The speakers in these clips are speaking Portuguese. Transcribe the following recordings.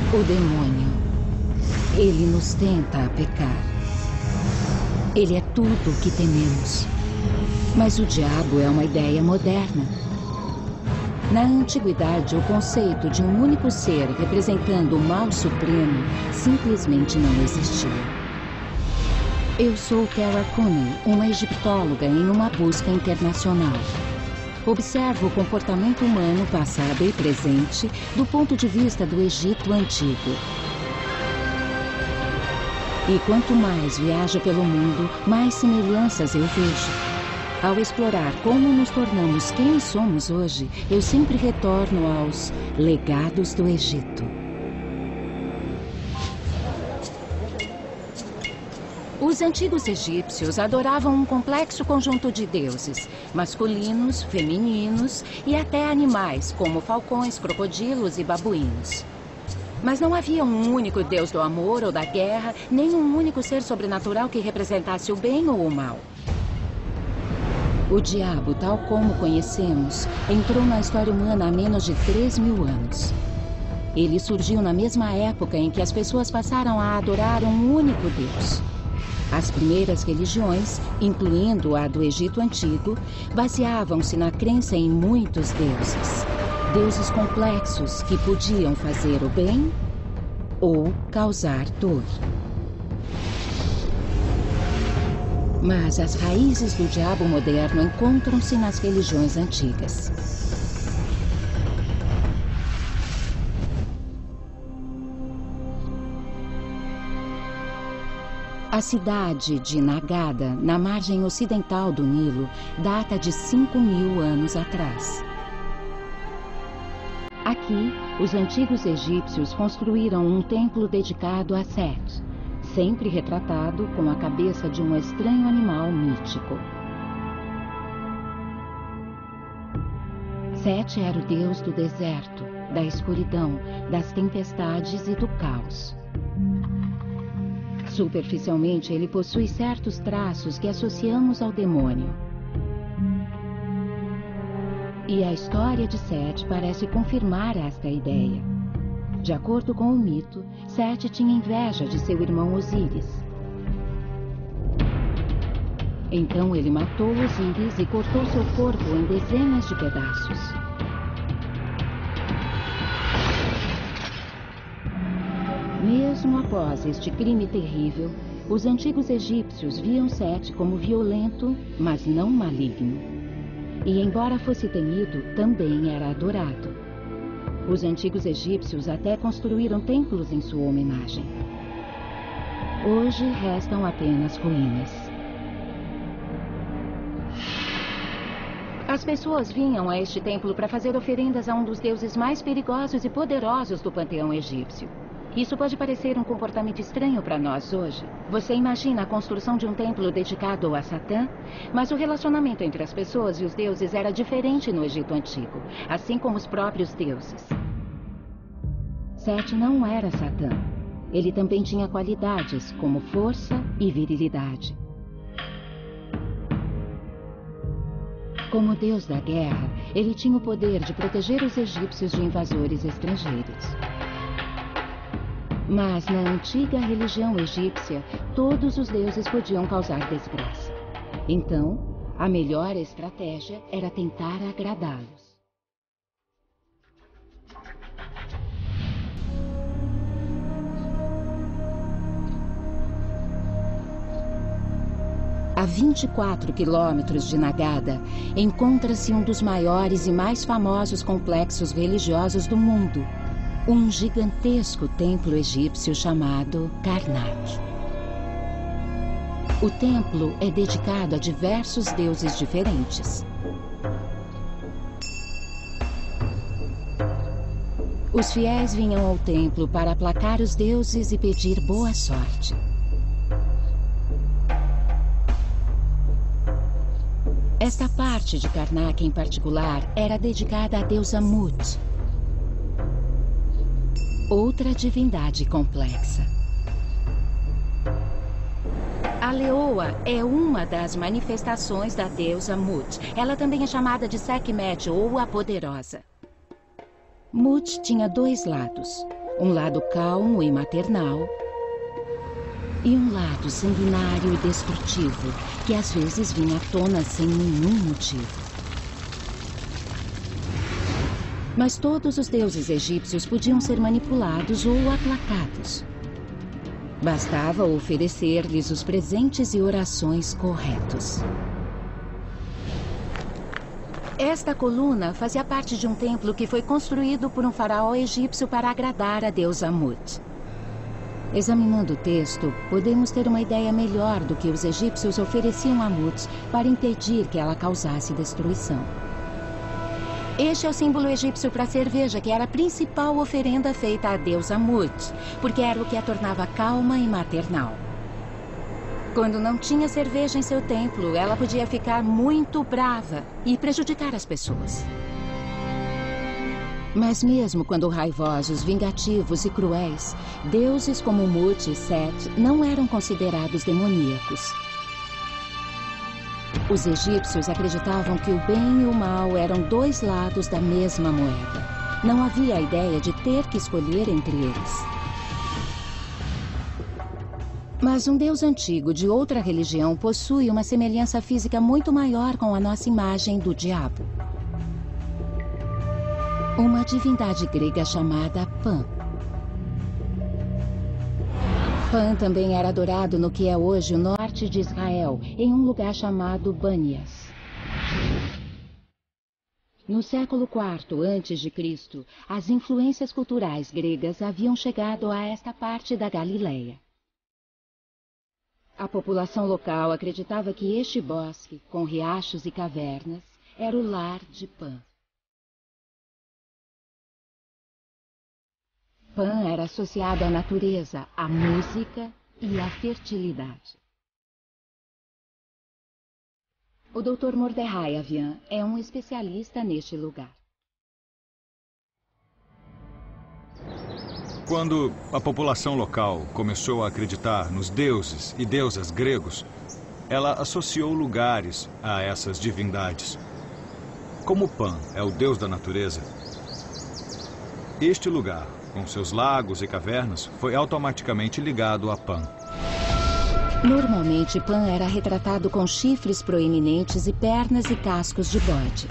O demônio, ele nos tenta a pecar. Ele é tudo o que tememos. Mas o diabo é uma ideia moderna. Na antiguidade, o conceito de um único ser representando o mal supremo simplesmente não existia. Eu sou Tara Cooney, uma egiptóloga em uma busca internacional. Observo o comportamento humano passado e presente do ponto de vista do Egito Antigo. E quanto mais viajo pelo mundo, mais semelhanças eu vejo. Ao explorar como nos tornamos quem somos hoje, eu sempre retorno aos legados do Egito. Os antigos egípcios adoravam um complexo conjunto de deuses, masculinos, femininos e até animais, como falcões, crocodilos e babuínos. Mas não havia um único deus do amor ou da guerra, nem um único ser sobrenatural que representasse o bem ou o mal. O diabo, tal como conhecemos, entrou na história humana há menos de 3.000 anos. Ele surgiu na mesma época em que as pessoas passaram a adorar um único Deus. As primeiras religiões, incluindo a do Egito Antigo, baseavam-se na crença em muitos deuses. Deuses complexos que podiam fazer o bem ou causar dor. Mas as raízes do diabo moderno encontram-se nas religiões antigas. A cidade de Nagada, na margem ocidental do Nilo, data de 5.000 anos atrás. Aqui, os antigos egípcios construíram um templo dedicado a Set, sempre retratado com a cabeça de um estranho animal mítico. Set era o deus do deserto, da escuridão, das tempestades e do caos. Superficialmente, ele possui certos traços que associamos ao demônio. E a história de Set parece confirmar esta ideia. De acordo com o mito, Set tinha inveja de seu irmão Osíris. Então ele matou Osíris e cortou seu corpo em dezenas de pedaços. Mesmo após este crime terrível, os antigos egípcios viam Set como violento, mas não maligno. E embora fosse temido, também era adorado. Os antigos egípcios até construíram templos em sua homenagem. Hoje restam apenas ruínas. As pessoas vinham a este templo para fazer oferendas a um dos deuses mais perigosos e poderosos do panteão egípcio. Isso pode parecer um comportamento estranho para nós hoje. Você imagina a construção de um templo dedicado a Satã? Mas o relacionamento entre as pessoas e os deuses era diferente no Egito Antigo, assim como os próprios deuses. Set não era Satã. Ele também tinha qualidades como força e virilidade. Como deus da guerra, ele tinha o poder de proteger os egípcios de invasores estrangeiros. Mas na antiga religião egípcia, todos os deuses podiam causar desgraça. Então, a melhor estratégia era tentar agradá-los. A 24 quilômetros de Nagada, encontra-se um dos maiores e mais famosos complexos religiosos do mundo. Um gigantesco templo egípcio chamado Karnak. O templo é dedicado a diversos deuses diferentes. Os fiéis vinham ao templo para aplacar os deuses e pedir boa sorte. Esta parte de Karnak em particular era dedicada à deusa Mut, outra divindade complexa. A leoa é uma das manifestações da deusa Mut. Ela também é chamada de Sekhmet ou a Poderosa. Mut tinha dois lados. Um lado calmo e maternal. E um lado sanguinário e destrutivo, que às vezes vinha à tona sem nenhum motivo. Mas todos os deuses egípcios podiam ser manipulados ou aplacados. Bastava oferecer-lhes os presentes e orações corretos. Esta coluna fazia parte de um templo que foi construído por um faraó egípcio para agradar a deusa Amut. Examinando o texto, podemos ter uma ideia melhor do que os egípcios ofereciam a Amut para impedir que ela causasse destruição. Este é o símbolo egípcio para a cerveja, que era a principal oferenda feita à deusa Amut, porque era o que a tornava calma e maternal. Quando não tinha cerveja em seu templo, ela podia ficar muito brava e prejudicar as pessoas. Mas mesmo quando raivosos, vingativos e cruéis, deuses como Mut e Set não eram considerados demoníacos. Os egípcios acreditavam que o bem e o mal eram dois lados da mesma moeda. Não havia a ideia de ter que escolher entre eles. Mas um deus antigo de outra religião possui uma semelhança física muito maior com a nossa imagem do diabo. Uma divindade grega chamada Pan. Pan também era adorado no que é hoje o norte de Israel, em um lugar chamado Banias. No século IV a.C., as influências culturais gregas haviam chegado a esta parte da Galileia. A população local acreditava que este bosque, com riachos e cavernas, era o lar de Pan. Pan era associado à natureza, à música e à fertilidade. O Dr. Mordechai Avian é um especialista neste lugar. Quando a população local começou a acreditar nos deuses e deusas gregos, ela associou lugares a essas divindades. Como Pan é o deus da natureza, este lugar, com seus lagos e cavernas, foi automaticamente ligado a Pan. Normalmente, Pan era retratado com chifres proeminentes e pernas e cascos de bode.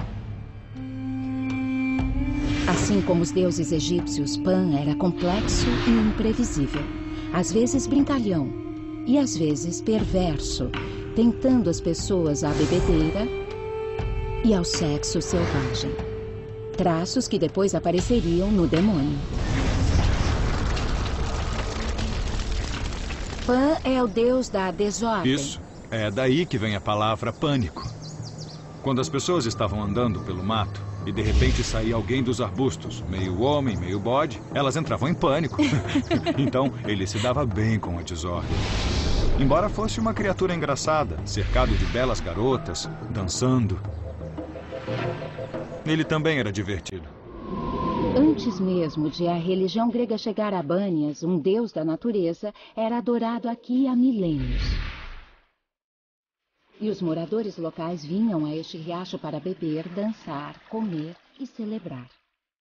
Assim como os deuses egípcios, Pan era complexo e imprevisível. Às vezes brincalhão e às vezes perverso, tentando as pessoas à bebedeira e ao sexo selvagem. Traços que depois apareceriam no demônio. Pan é o deus da desordem. Isso. É daí que vem a palavra pânico. Quando as pessoas estavam andando pelo mato e de repente saía alguém dos arbustos, meio homem, meio bode, elas entravam em pânico. Então, ele se dava bem com a desordem. Embora fosse uma criatura engraçada, cercado de belas garotas, dançando, ele também era divertido. Antes mesmo de a religião grega chegar a Banias, um deus da natureza era adorado aqui há milênios. E os moradores locais vinham a este riacho para beber, dançar, comer e celebrar.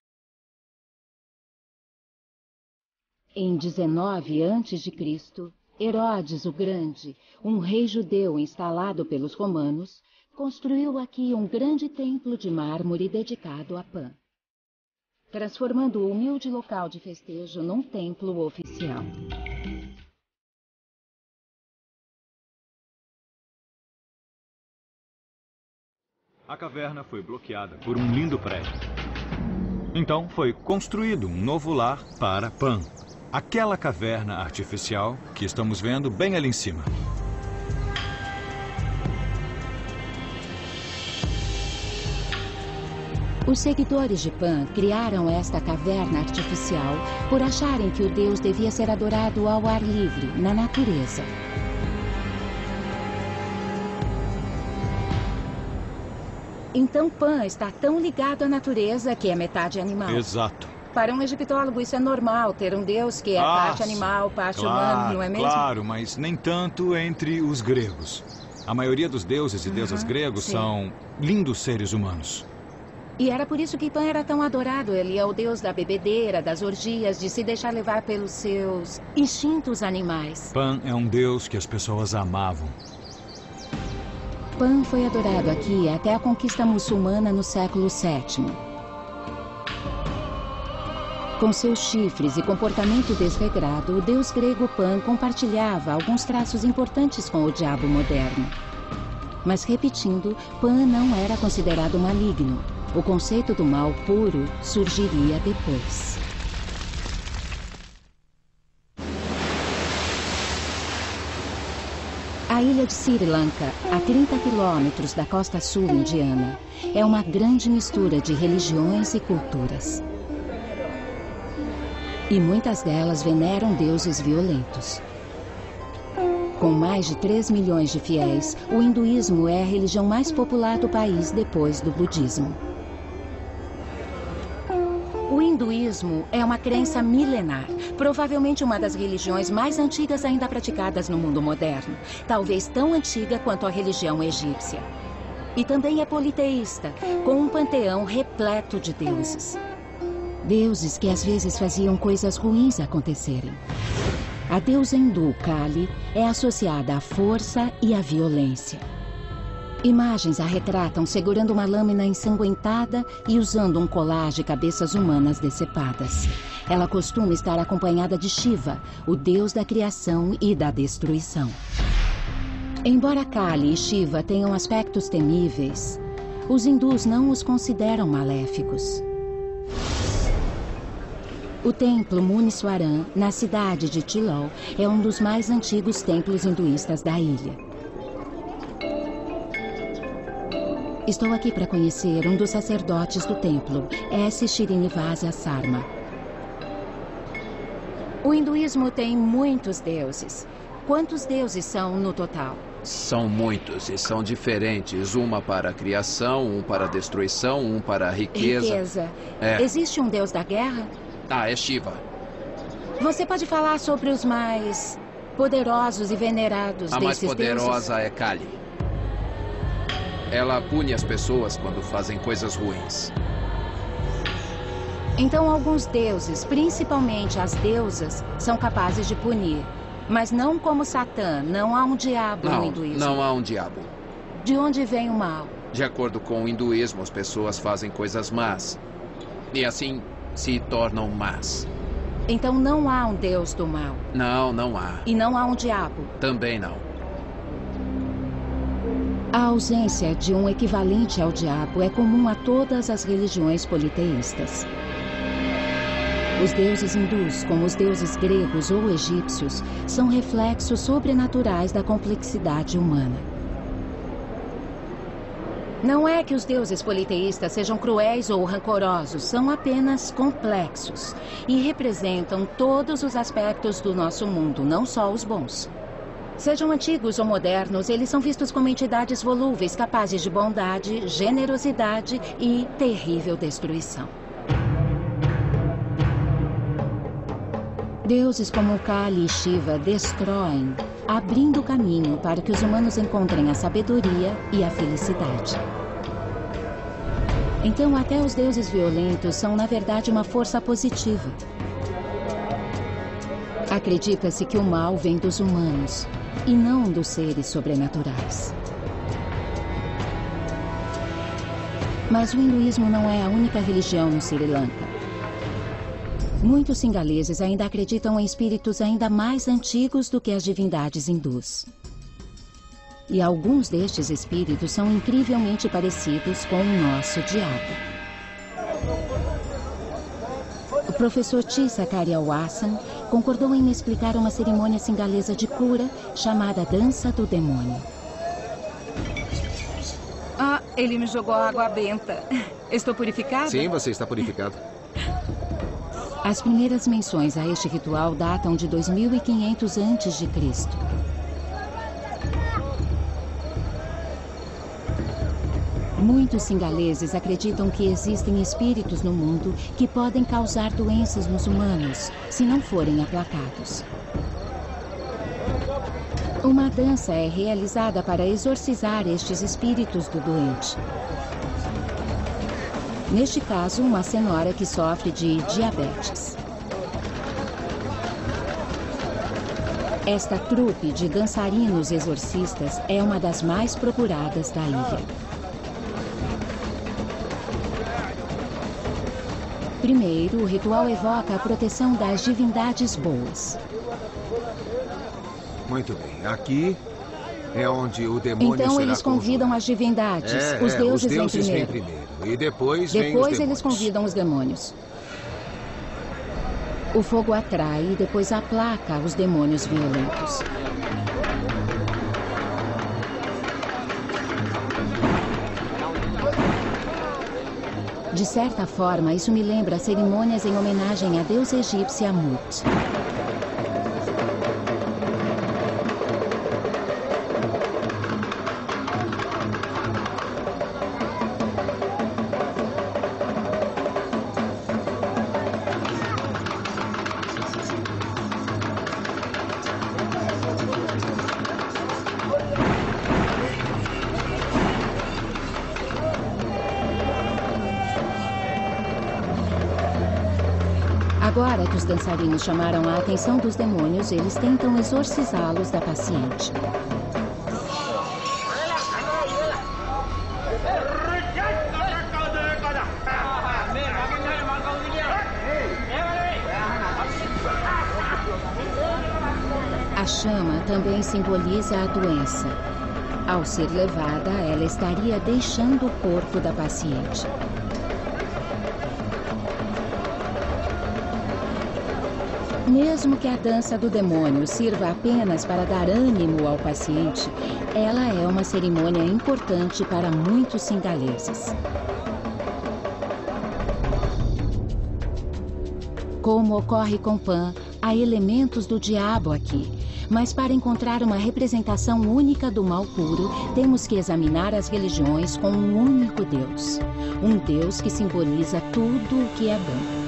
Em 19 a.C., Herodes o Grande, um rei judeu instalado pelos romanos, construiu aqui um grande templo de mármore dedicado a Pan, transformando o humilde local de festejo num templo oficial. A caverna foi bloqueada por um lindo prédio. Então foi construído um novo lar para Pan, aquela caverna artificial que estamos vendo bem ali em cima. Os seguidores de Pan criaram esta caverna artificial por acharem que o deus devia ser adorado ao ar livre, na natureza. Então Pan está tão ligado à natureza que é metade animal. Exato. Para um egiptólogo isso é normal, ter um deus que é parte animal, parte humano, não é mesmo? Claro, mas nem tanto entre os gregos. A maioria dos deuses e deusas gregos são lindos seres humanos. E era por isso que Pan era tão adorado. Ele é o deus da bebedeira, das orgias, de se deixar levar pelos seus instintos animais. Pan é um deus que as pessoas amavam. Pan foi adorado aqui até a conquista muçulmana no século VII. Com seus chifres e comportamento desregrado, o deus grego Pan compartilhava alguns traços importantes com o diabo moderno. Mas, repetindo, Pan não era considerado maligno. O conceito do mal puro surgiria depois. A ilha de Sri Lanka, a 30 quilômetros da costa sul indiana, é uma grande mistura de religiões e culturas. E muitas delas veneram deuses violentos. Com mais de 3 milhões de fiéis, o hinduísmo é a religião mais popular do país depois do budismo. O hinduísmo é uma crença milenar, provavelmente uma das religiões mais antigas ainda praticadas no mundo moderno, talvez tão antiga quanto a religião egípcia. E também é politeísta, com um panteão repleto de deuses. Deuses que às vezes faziam coisas ruins acontecerem. A deusa hindu Kali é associada à força e à violência. Imagens a retratam segurando uma lâmina ensanguentada e usando um colar de cabeças humanas decepadas. Ela costuma estar acompanhada de Shiva, o deus da criação e da destruição. Embora Kali e Shiva tenham aspectos temíveis, os hindus não os consideram maléficos. O templo Muniswaran, na cidade de Tilol, é um dos mais antigos templos hinduístas da ilha. Estou aqui para conhecer um dos sacerdotes do templo, S. Srinivasa Sarma. O hinduísmo tem muitos deuses. Quantos deuses são no total? São muitos e são diferentes. Uma para a criação, um para a destruição, um para a riqueza. Existe um deus da guerra? É Shiva. Você pode falar sobre os mais poderosos e venerados desses deuses? A mais poderosa é Kali. Ela pune as pessoas quando fazem coisas ruins. Então, alguns deuses, principalmente as deusas, são capazes de punir. Mas não como Satã, não há um diabo no hinduísmo. Não há um diabo. De onde vem o mal? De acordo com o hinduísmo, as pessoas fazem coisas más. E assim se tornam más. Então não há um deus do mal? Não, não há. E não há um diabo? Também não. A ausência de um equivalente ao diabo é comum a todas as religiões politeístas. Os deuses hindus, como os deuses gregos ou egípcios, são reflexos sobrenaturais da complexidade humana. Não é que os deuses politeístas sejam cruéis ou rancorosos, são apenas complexos e representam todos os aspectos do nosso mundo, não só os bons. Sejam antigos ou modernos, eles são vistos como entidades volúveis, capazes de bondade, generosidade e terrível destruição. Deuses como Kali e Shiva destroem, abrindo caminho para que os humanos encontrem a sabedoria e a felicidade. Então, até os deuses violentos são, na verdade, uma força positiva. Acredita-se que o mal vem dos humanos e não dos seres sobrenaturais. Mas o hinduísmo não é a única religião no Sri Lanka. Muitos singaleses ainda acreditam em espíritos ainda mais antigos do que as divindades hindus. E alguns destes espíritos são incrivelmente parecidos com o nosso diabo. O professor T. Sakaria Wasson concordou em me explicar uma cerimônia singalesa de cura chamada Dança do Demônio. Ele me jogou água benta. Estou purificada? Sim, você está purificado. As primeiras menções a este ritual datam de 2500 a.C. Muitos singaleses acreditam que existem espíritos no mundo que podem causar doenças nos humanos, se não forem aplacados. Uma dança é realizada para exorcizar estes espíritos do doente. Neste caso, uma senhora que sofre de diabetes. Esta trupe de dançarinos exorcistas é uma das mais procuradas da ilha. Primeiro, o ritual evoca a proteção das divindades boas. Muito bem. Aqui é onde o demônio será Então eles convidam conjurado. as divindades. Os deuses vêm primeiro. E depois vêm os Depois demônios. eles convidam os demônios. O fogo atrai e depois aplaca os demônios violentos. De certa forma, isso me lembra cerimônias em homenagem à deusa egípcia Mut. Agora que os dançarinos chamaram a atenção dos demônios, eles tentam exorcizá-los da paciente. A chama também simboliza a doença. Ao ser levada, ela estaria deixando o corpo da paciente. Mesmo que a dança do demônio sirva apenas para dar ânimo ao paciente, ela é uma cerimônia importante para muitos singaleses. Como ocorre com Pan, há elementos do diabo aqui. Mas para encontrar uma representação única do mal puro, temos que examinar as religiões com um único Deus. Um Deus que simboliza tudo o que é bom.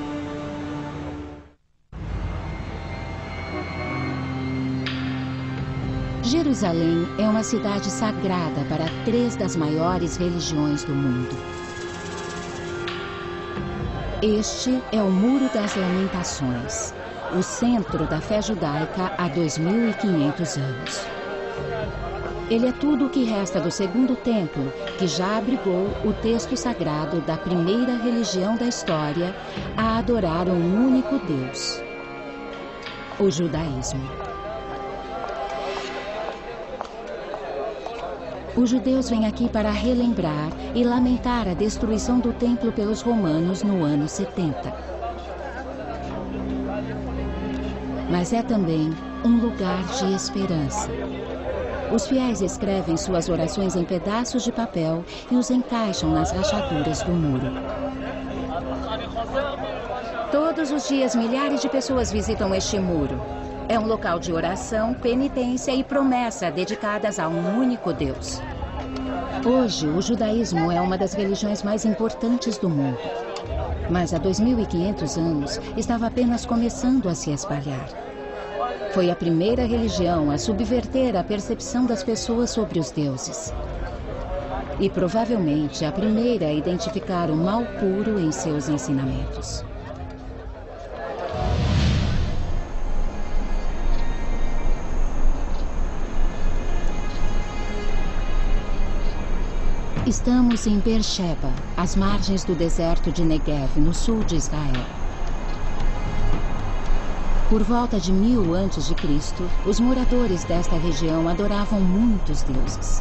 Jerusalém é uma cidade sagrada para 3 das maiores religiões do mundo. Este é o Muro das Lamentações, o centro da fé judaica há 2.500 anos. Ele é tudo o que resta do segundo templo, que já abrigou o texto sagrado da primeira religião da história a adorar um único Deus, o judaísmo. Os judeus vêm aqui para relembrar e lamentar a destruição do templo pelos romanos no ano 70. Mas é também um lugar de esperança. Os fiéis escrevem suas orações em pedaços de papel e os encaixam nas rachaduras do muro. Todos os dias, milhares de pessoas visitam este muro. É um local de oração, penitência e promessa dedicadas a um único Deus. Hoje, o judaísmo é uma das religiões mais importantes do mundo. Mas há 2.500 anos, estava apenas começando a se espalhar. Foi a primeira religião a subverter a percepção das pessoas sobre os deuses. E provavelmente a primeira a identificar o mal puro em seus ensinamentos. Estamos em Beersheba, às margens do deserto de Negev, no sul de Israel. Por volta de 1000 a.C., os moradores desta região adoravam muitos deuses.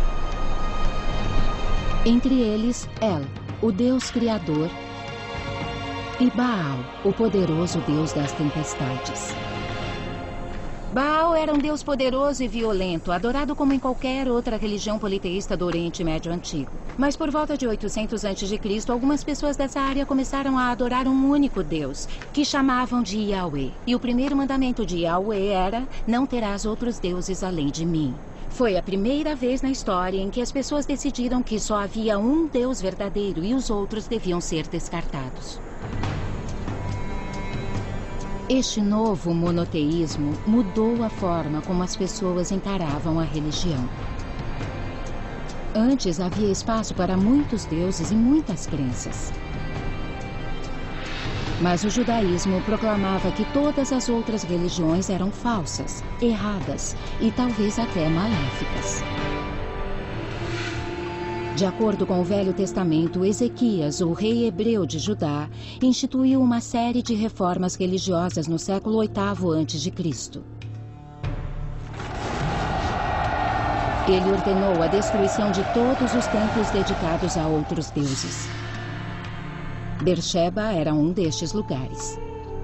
Entre eles, El, o Deus Criador, e Baal, o poderoso Deus das tempestades. Baal era um deus poderoso e violento, adorado como em qualquer outra religião politeísta do Oriente Médio Antigo. Mas por volta de 800 a.C., algumas pessoas dessa área começaram a adorar um único deus, que chamavam de Yahweh. E o primeiro mandamento de Yahweh era: não terás outros deuses além de mim. Foi a primeira vez na história em que as pessoas decidiram que só havia um Deus verdadeiro e os outros deviam ser descartados. Este novo monoteísmo mudou a forma como as pessoas encaravam a religião. Antes havia espaço para muitos deuses e muitas crenças. Mas o judaísmo proclamava que todas as outras religiões eram falsas, erradas e talvez até maléficas. De acordo com o Velho Testamento, Ezequias, o rei hebreu de Judá, instituiu uma série de reformas religiosas no século VIII a.C. Ele ordenou a destruição de todos os templos dedicados a outros deuses. Beersheba era um destes lugares.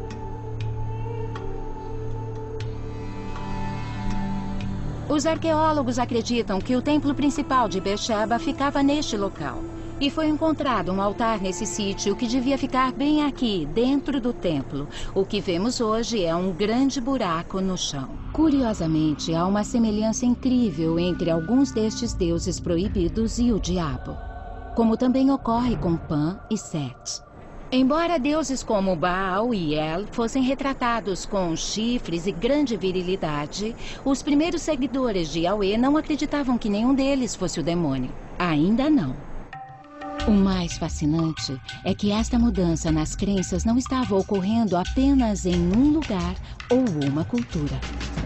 Os arqueólogos acreditam que o templo principal de Beersheba ficava neste local. E foi encontrado um altar nesse sítio que devia ficar bem aqui, dentro do templo. O que vemos hoje é um grande buraco no chão. Curiosamente, há uma semelhança incrível entre alguns destes deuses proibidos e o diabo, como também ocorre com Pan e Set. Embora deuses como Baal e El fossem retratados com chifres e grande virilidade, os primeiros seguidores de Yahweh não acreditavam que nenhum deles fosse o demônio. Ainda não. O mais fascinante é que esta mudança nas crenças não estava ocorrendo apenas em um lugar ou uma cultura.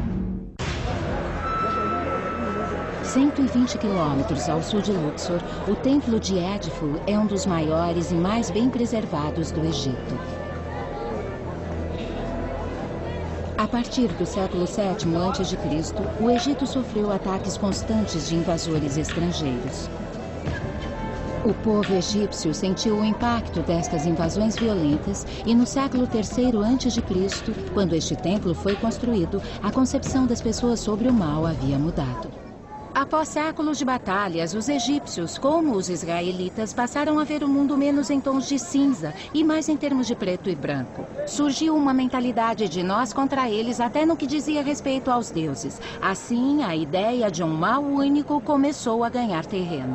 120 quilômetros ao sul de Luxor, o templo de Edfu é um dos maiores e mais bem preservados do Egito. A partir do século VII a.C., o Egito sofreu ataques constantes de invasores estrangeiros. O povo egípcio sentiu o impacto destas invasões violentas e no século III a.C., quando este templo foi construído, a concepção das pessoas sobre o mal havia mudado. Após séculos de batalhas, os egípcios, como os israelitas, passaram a ver o mundo menos em tons de cinza e mais em termos de preto e branco. Surgiu uma mentalidade de nós contra eles até no que dizia respeito aos deuses. Assim, a ideia de um mal único começou a ganhar terreno.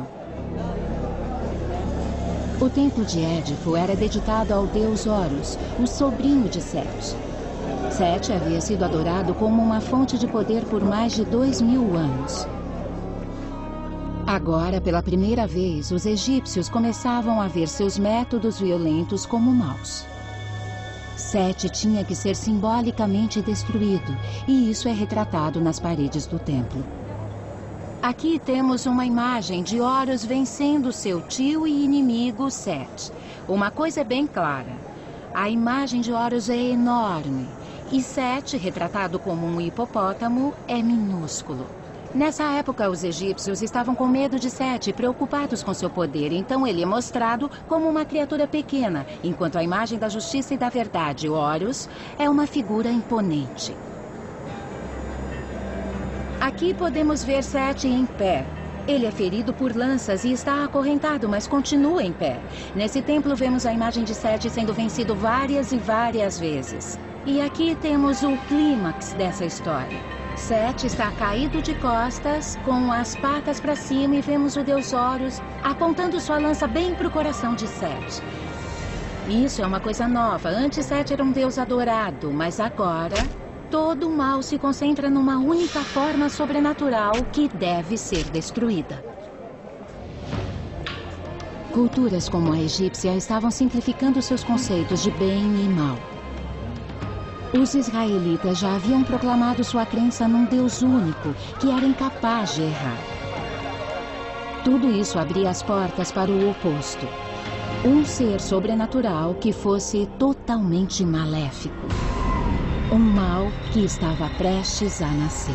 O templo de Edfu era dedicado ao deus Horus, o sobrinho de Set. Set havia sido adorado como uma fonte de poder por mais de 2000 anos. Agora, pela primeira vez, os egípcios começavam a ver seus métodos violentos como maus. Set tinha que ser simbolicamente destruído, e isso é retratado nas paredes do templo. Aqui temos uma imagem de Horus vencendo seu tio e inimigo Set. Uma coisa é bem clara: a imagem de Horus é enorme, e Set, retratado como um hipopótamo, é minúsculo. Nessa época, os egípcios estavam com medo de Set, preocupados com seu poder, então ele é mostrado como uma criatura pequena, enquanto a imagem da justiça e da verdade, Horus, é uma figura imponente. Aqui podemos ver Set em pé. Ele é ferido por lanças e está acorrentado, mas continua em pé. Nesse templo vemos a imagem de Set sendo vencido várias e várias vezes. E aqui temos o clímax dessa história. Set está caído de costas, com as patas para cima, e vemos o deus Horus apontando sua lança bem para o coração de Set. Isso é uma coisa nova. Antes Set era um deus adorado, mas agora todo o mal se concentra numa única forma sobrenatural que deve ser destruída. Culturas como a egípcia estavam simplificando seus conceitos de bem e mal. Os israelitas já haviam proclamado sua crença num Deus único, que era incapaz de errar. Tudo isso abria as portas para o oposto. Um ser sobrenatural que fosse totalmente maléfico. Um mal que estava prestes a nascer.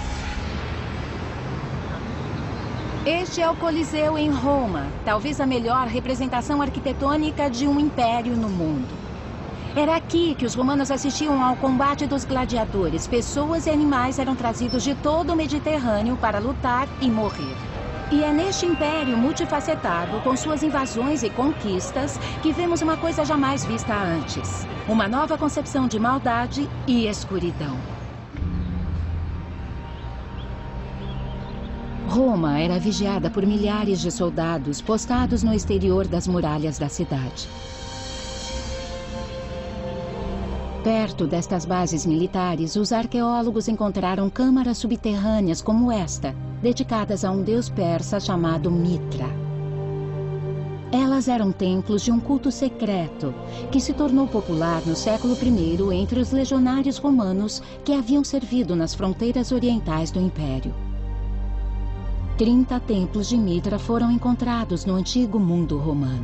Este é o Coliseu em Roma, talvez a melhor representação arquitetônica de um império no mundo. Era aqui que os romanos assistiam ao combate dos gladiadores. Pessoas e animais eram trazidos de todo o Mediterrâneo para lutar e morrer. E é neste império multifacetado, com suas invasões e conquistas, que vemos uma coisa jamais vista antes. Uma nova concepção de maldade e escuridão. Roma era vigiada por milhares de soldados postados no exterior das muralhas da cidade. Perto destas bases militares, os arqueólogos encontraram câmaras subterrâneas como esta, dedicadas a um deus persa chamado Mitra. Elas eram templos de um culto secreto, que se tornou popular no século I entre os legionários romanos que haviam servido nas fronteiras orientais do Império. 30 templos de Mitra foram encontrados no antigo mundo romano.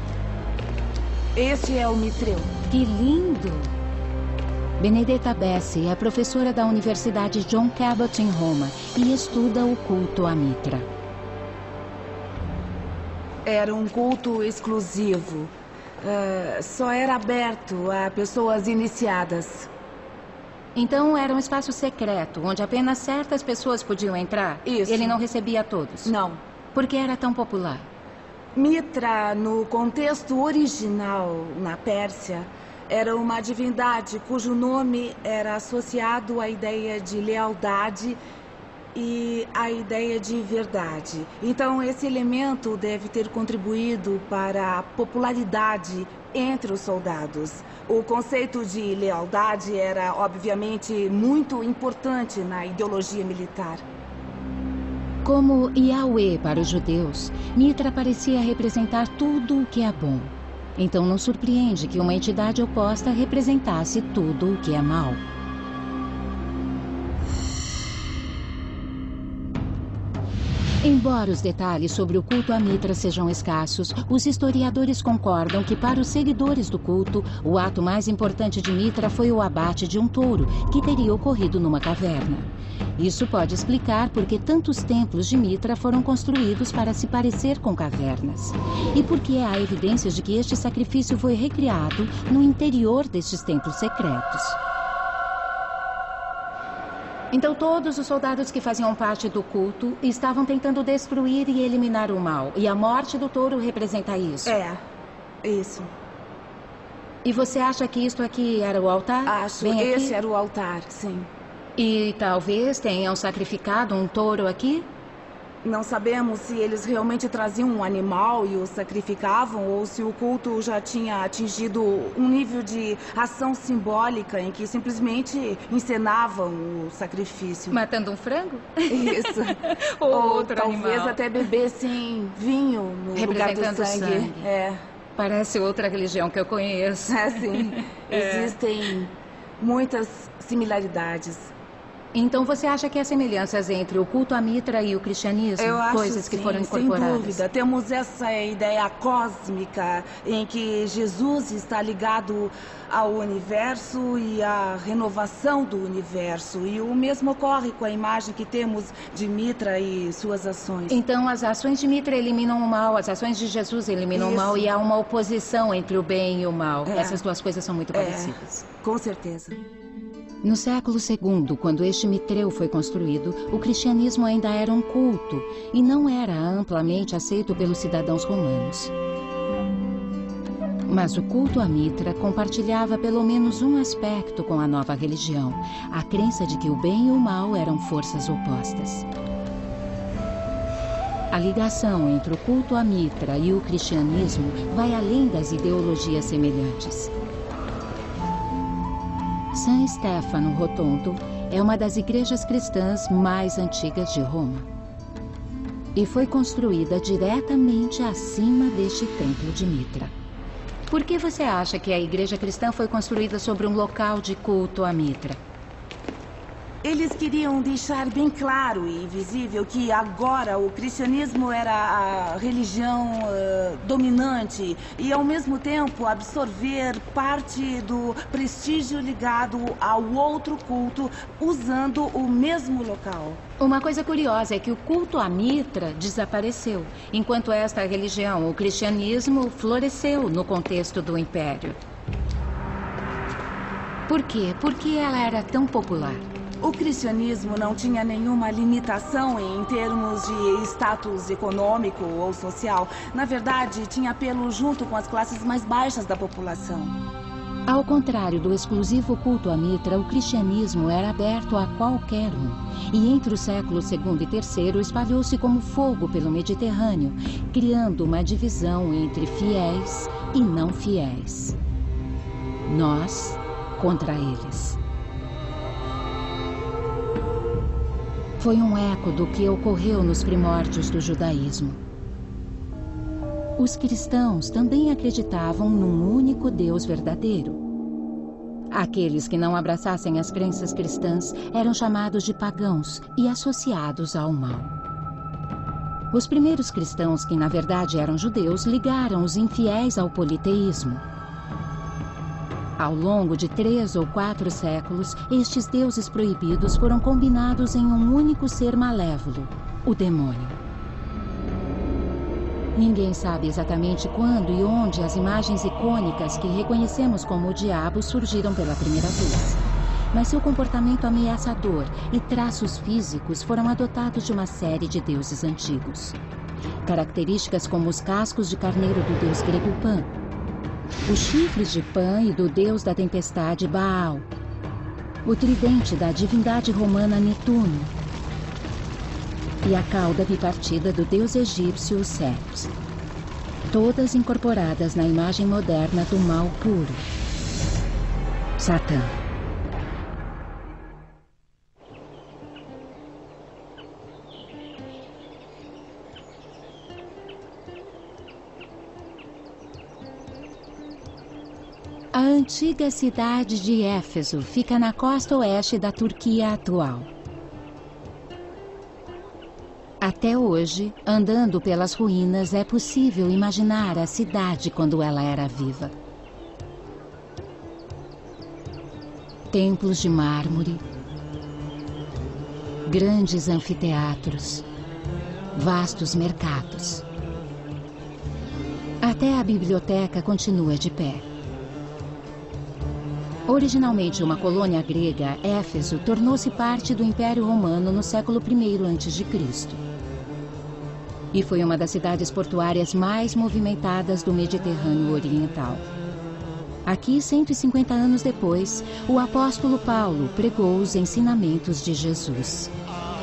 Este é o Mitreu. Que lindo! Benedetta Bessi é professora da Universidade John Cabot em Roma e estuda o culto a Mitra. Era um culto exclusivo. Só era aberto a pessoas iniciadas. Então era um espaço secreto, onde apenas certas pessoas podiam entrar? Isso. Ele não recebia todos? Não. Por que era tão popular? Mitra, no contexto original, na Pérsia, era uma divindade cujo nome era associado à ideia de lealdade e à ideia de verdade. Então, esse elemento deve ter contribuído para a popularidade entre os soldados. O conceito de lealdade era, obviamente, muito importante na ideologia militar. Como Yahweh para os judeus, Mitra parecia representar tudo o que é bom. Então não surpreende que uma entidade oposta representasse tudo o que é mal. Embora os detalhes sobre o culto a Mitra sejam escassos, os historiadores concordam que para os seguidores do culto, o ato mais importante de Mitra foi o abate de um touro, que teria ocorrido numa caverna. Isso pode explicar por que tantos templos de Mitra foram construídos para se parecer com cavernas. E por que há evidências de que este sacrifício foi recriado no interior destes templos secretos. Então todos os soldados que faziam parte do culto estavam tentando destruir e eliminar o mal. E a morte do touro representa isso. É, isso. E você acha que isto aqui era o altar? Acho. Bem Esse aqui? era o altar, sim. E talvez tenham sacrificado um touro aqui? Não sabemos se eles realmente traziam um animal e o sacrificavam ou se o culto já tinha atingido um nível de ação simbólica em que simplesmente encenavam o sacrifício. Matando um frango? Isso. Ou outro talvez animal. até bebessem vinho no lugar do Representando sangue. É. Parece outra religião que eu conheço. É, sim. Existem muitas similaridades. Então você acha que há semelhanças entre o culto a Mitra e o cristianismo? Eu acho, coisas que sim, foram incorporadas? sem dúvida. Temos essa ideia cósmica em que Jesus está ligado ao universo e à renovação do universo. E o mesmo ocorre com a imagem que temos de Mitra e suas ações. Então as ações de Mitra eliminam o mal, as ações de Jesus eliminam o mal e há uma oposição entre o bem e o mal. Essas duas coisas são muito parecidas. Com certeza. No século II, quando este Mitreu foi construído, o cristianismo ainda era um culto e não era amplamente aceito pelos cidadãos romanos. Mas o culto a Mitra compartilhava pelo menos um aspecto com a nova religião, a crença de que o bem e o mal eram forças opostas. A ligação entre o culto a Mitra e o cristianismo vai além das ideologias semelhantes. San Stefano Rotondo é uma das igrejas cristãs mais antigas de Roma. E foi construída diretamente acima deste templo de Mitra. Por que você acha que a igreja cristã foi construída sobre um local de culto a Mitra? Eles queriam deixar bem claro e visível que agora o cristianismo era a religião dominante e, ao mesmo tempo, absorver parte do prestígio ligado ao outro culto usando o mesmo local. Uma coisa curiosa é que o culto a Mitra desapareceu, enquanto esta religião, o cristianismo, floresceu no contexto do Império. Por quê? Por que ela era tão popular? O cristianismo não tinha nenhuma limitação em termos de status econômico ou social. Na verdade, tinha apelo junto com as classes mais baixas da população. Ao contrário do exclusivo culto a Mitra, o cristianismo era aberto a qualquer um. E entre os séculos II e III espalhou-se como fogo pelo Mediterrâneo, criando uma divisão entre fiéis e não fiéis. Nós contra eles. foi um eco do que ocorreu nos primórdios do judaísmo. Os cristãos também acreditavam num único Deus verdadeiro. Aqueles que não abraçassem as crenças cristãs eram chamados de pagãos e associados ao mal. Os primeiros cristãos, que na verdade eram judeus, ligaram os infiéis ao politeísmo. Ao longo de 3 ou 4 séculos, estes deuses proibidos foram combinados em um único ser malévolo, o demônio. Ninguém sabe exatamente quando e onde as imagens icônicas que reconhecemos como o diabo surgiram pela primeira vez. Mas seu comportamento ameaçador e traços físicos foram adotados de uma série de deuses antigos. Características como os cascos de carneiro do deus grego Pan, os chifres de Pan e do deus da tempestade Baal, o tridente da divindade romana Netuno e a cauda bipartida do deus egípcio Set, todas incorporadas na imagem moderna do mal puro, Satã. A antiga cidade de Éfeso fica na costa oeste da Turquia atual. Até hoje, andando pelas ruínas, é possível imaginar a cidade quando ela era viva. Templos de mármore, grandes anfiteatros, vastos mercados. Até a biblioteca continua de pé. Originalmente uma colônia grega, Éfeso tornou-se parte do Império Romano no século I a.C. E foi uma das cidades portuárias mais movimentadas do Mediterrâneo Oriental. Aqui, 150 anos depois, o apóstolo Paulo pregou os ensinamentos de Jesus.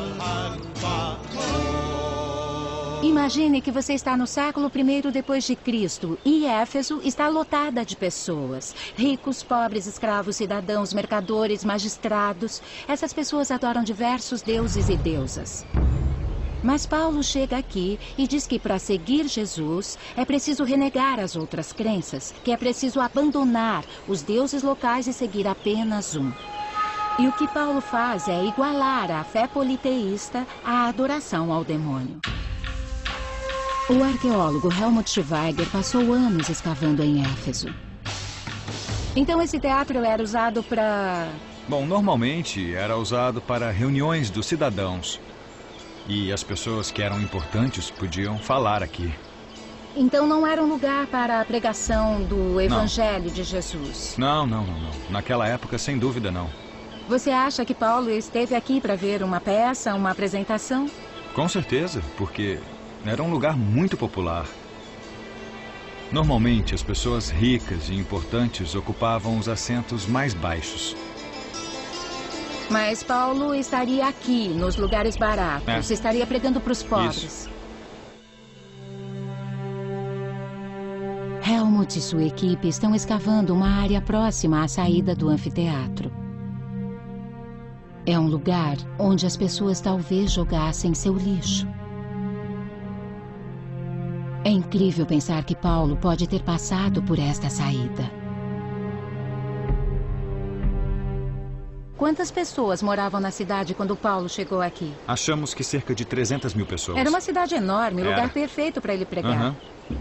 Imagine que você está no século I depois de Cristo e Éfeso está lotada de pessoas. Ricos, pobres, escravos, cidadãos, mercadores, magistrados. Essas pessoas adoram diversos deuses e deusas. Mas Paulo chega aqui e diz que para seguir Jesus é preciso renegar as outras crenças, que é preciso abandonar os deuses locais e seguir apenas um. E o que Paulo faz é igualar a fé politeísta à adoração ao demônio. O arqueólogo Helmut Schweiger passou anos escavando em Éfeso. Então esse teatro era usado para... Bom, normalmente era usado para reuniões dos cidadãos. E as pessoas que eram importantes podiam falar aqui. Então não era um lugar para a pregação do Evangelho de Jesus? Não. Naquela época, sem dúvida, não. Você acha que Paulo esteve aqui para ver uma peça, uma apresentação? Com certeza, porque era um lugar muito popular. Normalmente, as pessoas ricas e importantes ocupavam os assentos mais baixos. Mas Paulo estaria aqui, nos lugares baratos. Estaria pregando para os pobres. Isso. Helmut e sua equipe estão escavando uma área próxima à saída do anfiteatro. É um lugar onde as pessoas talvez jogassem seu lixo. É incrível pensar que Paulo pode ter passado por esta saída. Quantas pessoas moravam na cidade quando Paulo chegou aqui? Achamos que cerca de 300 mil pessoas. Era uma cidade enorme, lugar perfeito para ele pregar.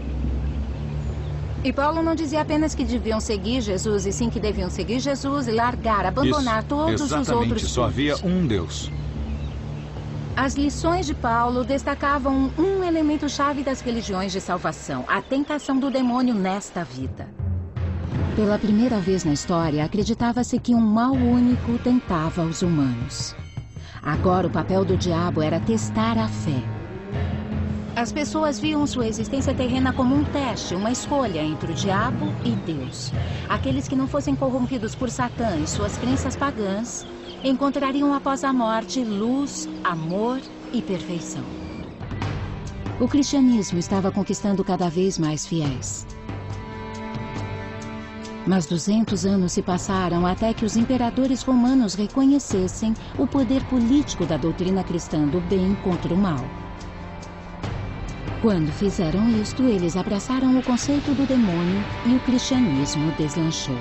E Paulo não dizia apenas que deviam seguir Jesus, e sim que deviam seguir Jesus e largar, abandonar todos os outros. Exatamente, só havia um Deus. As lições de Paulo destacavam um elemento-chave das religiões de salvação, a tentação do demônio nesta vida. Pela primeira vez na história, acreditava-se que um mal único tentava os humanos. Agora o papel do diabo era testar a fé. As pessoas viam sua existência terrena como um teste, uma escolha entre o diabo e Deus. Aqueles que não fossem corrompidos por Satã e suas crenças pagãs encontrariam após a morte luz, amor e perfeição. O cristianismo estava conquistando cada vez mais fiéis. Mas 200 anos se passaram até que os imperadores romanos reconhecessem o poder político da doutrina cristã do bem contra o mal. Quando fizeram isto, eles abraçaram o conceito do demônio e o cristianismo deslanchou.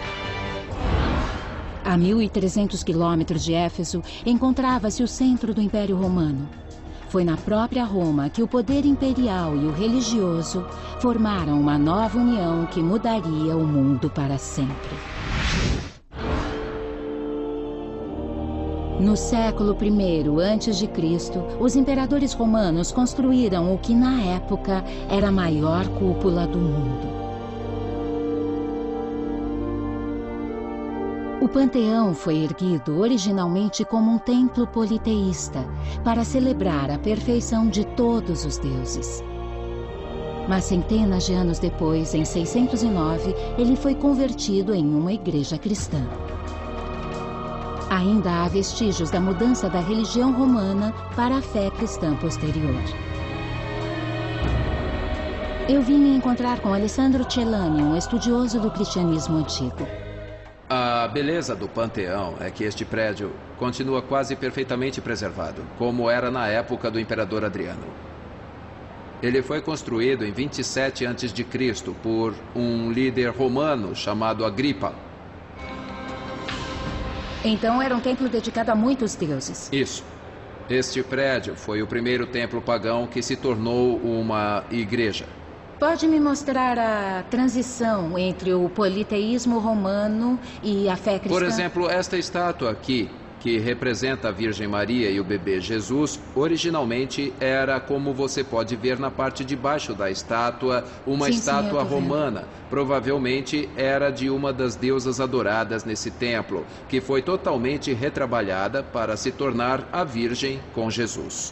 A 1.300 quilômetros de Éfeso encontrava-se o centro do Império Romano. Foi na própria Roma que o poder imperial e o religioso formaram uma nova união que mudaria o mundo para sempre. No século I a.C., os imperadores romanos construíram o que na época era a maior cúpula do mundo. O Panteão foi erguido originalmente como um templo politeísta, para celebrar a perfeição de todos os deuses. Mas centenas de anos depois, em 609, ele foi convertido em uma igreja cristã. Ainda há vestígios da mudança da religião romana para a fé cristã posterior. Eu vim me encontrar com Alessandro Celani, um estudioso do cristianismo antigo. A beleza do Panteão é que este prédio continua quase perfeitamente preservado, como era na época do imperador Adriano. Ele foi construído em 27 a.C. por um líder romano chamado Agripa. Então era um templo dedicado a muitos deuses. Isso. Este prédio foi o primeiro templo pagão que se tornou uma igreja. Pode me mostrar a transição entre o politeísmo romano e a fé cristã? Por exemplo, esta estátua aqui, que representa a Virgem Maria e o bebê Jesus, originalmente era, como você pode ver na parte de baixo da estátua, uma estátua romana. Provavelmente era de uma das deusas adoradas nesse templo, que foi totalmente retrabalhada para se tornar a Virgem com Jesus.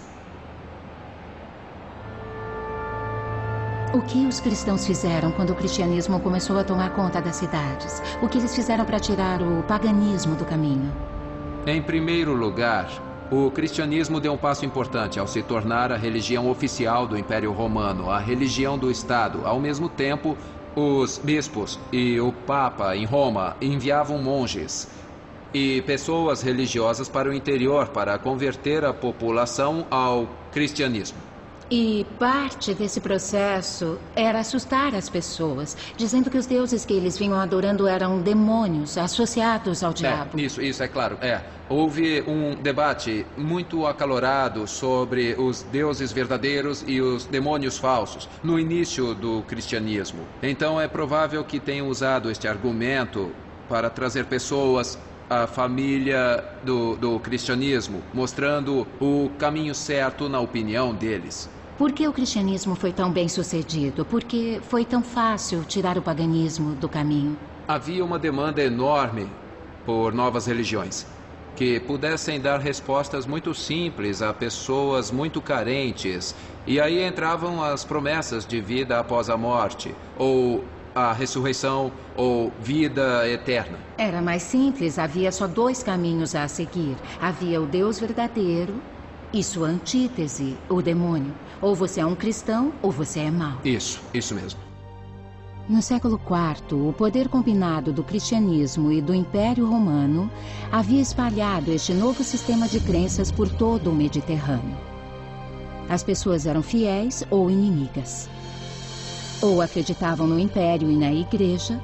O que os cristãos fizeram quando o cristianismo começou a tomar conta das cidades? O que eles fizeram para tirar o paganismo do caminho? Em primeiro lugar, o cristianismo deu um passo importante ao se tornar a religião oficial do Império Romano, a religião do Estado. Ao mesmo tempo, os bispos e o Papa em Roma enviavam monges e pessoas religiosas para o interior para converter a população ao cristianismo. E parte desse processo era assustar as pessoas, dizendo que os deuses que eles vinham adorando eram demônios associados ao diabo. Isso é claro. Houve um debate muito acalorado sobre os deuses verdadeiros e os demônios falsos no início do cristianismo. Então é provável que tenham usado este argumento para trazer pessoas à família do cristianismo, mostrando o caminho certo na opinião deles. Por que o cristianismo foi tão bem sucedido? Por que foi tão fácil tirar o paganismo do caminho? Havia uma demanda enorme por novas religiões que pudessem dar respostas muito simples a pessoas muito carentes. E aí entravam as promessas de vida após a morte, ou a ressurreição, ou vida eterna. Era mais simples, havia só 2 caminhos a seguir. Havia o Deus verdadeiro e sua antítese, o demônio. Ou você é um cristão, ou você é mau. Isso mesmo. No século IV, o poder combinado do cristianismo e do Império Romano havia espalhado este novo sistema de crenças por todo o Mediterrâneo. As pessoas eram fiéis ou inimigas. Ou acreditavam no Império e na Igreja,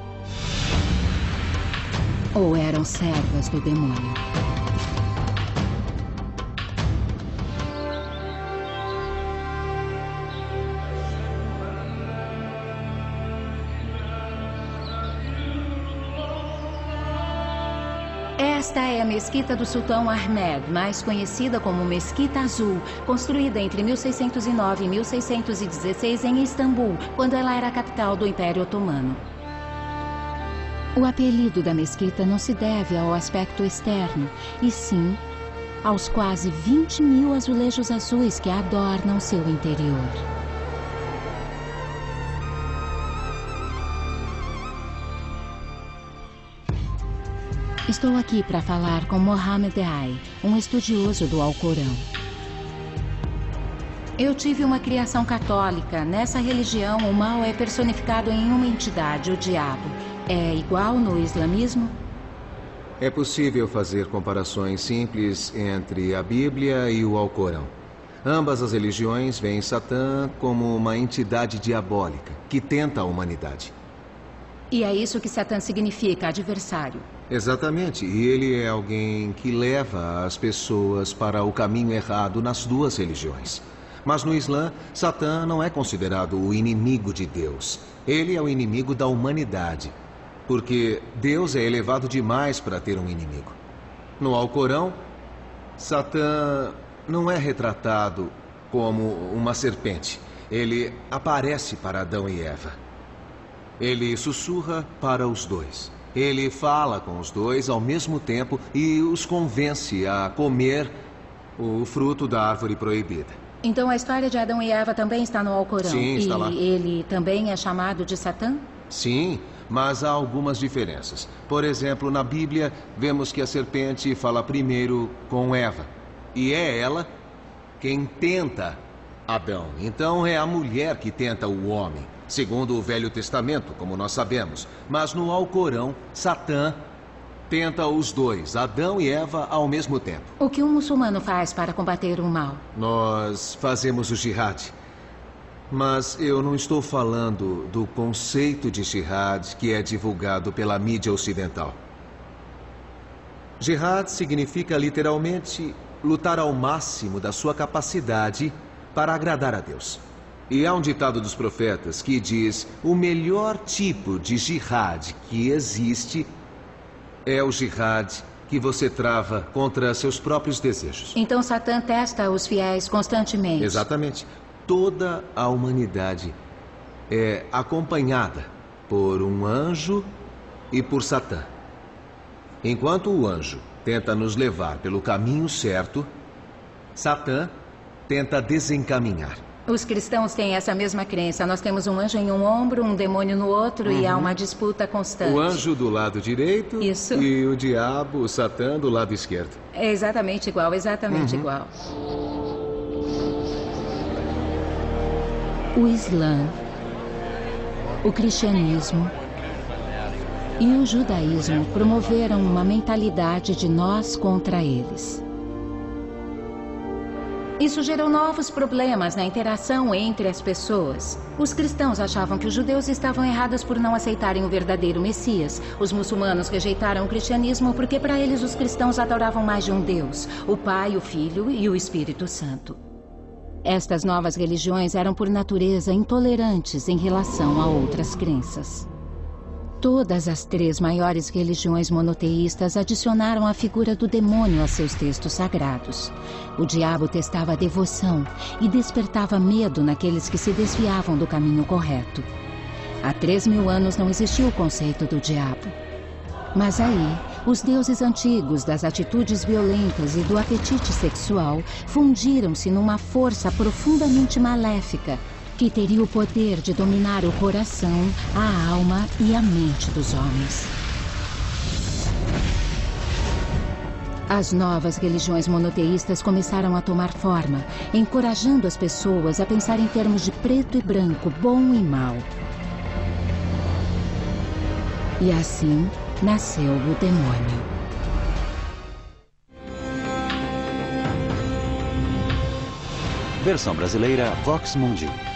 ou eram servas do demônio. Esta é a Mesquita do Sultão Ahmed, mais conhecida como Mesquita Azul, construída entre 1609 e 1616 em Istambul, quando ela era a capital do Império Otomano. O apelido da mesquita não se deve ao aspecto externo, e sim aos quase 20.000 azulejos azuis que adornam seu interior. Estou aqui para falar com Mohammed Ai, um estudioso do Alcorão. Eu tive uma criação católica. Nessa religião, o mal é personificado em uma entidade, o diabo. é igual no islamismo? É possível fazer comparações simples entre a Bíblia e o Alcorão. Ambas as religiões veem Satã como uma entidade diabólica que tenta a humanidade. E é isso que Satã significa, adversário. Exatamente, e ele é alguém que leva as pessoas para o caminho errado nas duas religiões. Mas no Islã, Satã não é considerado o inimigo de Deus. Ele é o inimigo da humanidade, porque Deus é elevado demais para ter um inimigo. No Alcorão, Satã não é retratado como uma serpente. Ele aparece para Adão e Eva. Ele sussurra para os dois. Ele fala com os dois ao mesmo tempo e os convence a comer o fruto da árvore proibida. Então a história de Adão e Eva também está no Alcorão? Sim, está lá. E ele também é chamado de Satã? Sim, mas há algumas diferenças. Por exemplo, na Bíblia, vemos que a serpente fala primeiro com Eva. E é ela quem tenta Adão. Então é a mulher que tenta o homem, segundo o Velho Testamento, como nós sabemos. Mas no Alcorão, Satã tenta os dois, Adão e Eva, ao mesmo tempo. O que um muçulmano faz para combater o mal? Nós fazemos o jihad. Mas eu não estou falando do conceito de jihad que é divulgado pela mídia ocidental. Jihad significa literalmente lutar ao máximo da sua capacidade para agradar a Deus. E há um ditado dos profetas que diz: o melhor tipo de jihad que existe é o jihad que você trava contra seus próprios desejos. Então Satã testa os fiéis constantemente. Exatamente. Toda a humanidade é acompanhada por um anjo e por Satã. Enquanto o anjo tenta nos levar pelo caminho certo, Satã tenta desencaminhar. Os cristãos têm essa mesma crença. Nós temos um anjo em um ombro, um demônio no outro, e há uma disputa constante. O anjo do lado direito. Isso. E o diabo, o Satã, do lado esquerdo. É exatamente igual, exatamente igual. O Islã, o cristianismo e o judaísmo promoveram uma mentalidade de nós contra eles. Isso gerou novos problemas na interação entre as pessoas. Os cristãos achavam que os judeus estavam errados por não aceitarem o verdadeiro Messias. Os muçulmanos rejeitaram o cristianismo porque para eles os cristãos adoravam mais de um Deus, o Pai, o Filho e o Espírito Santo. Estas novas religiões eram por natureza intolerantes em relação a outras crenças. Todas as 3 maiores religiões monoteístas adicionaram a figura do demônio a seus textos sagrados. O diabo testava a devoção e despertava medo naqueles que se desviavam do caminho correto. Há 3.000 anos não existia o conceito do diabo. Mas aí, os deuses antigos das atitudes violentas e do apetite sexual fundiram-se numa força profundamente maléfica que teria o poder de dominar o coração, a alma e a mente dos homens. As novas religiões monoteístas começaram a tomar forma, encorajando as pessoas a pensar em termos de preto e branco, bom e mal. E assim nasceu o demônio. Versão brasileira Vox Mundi.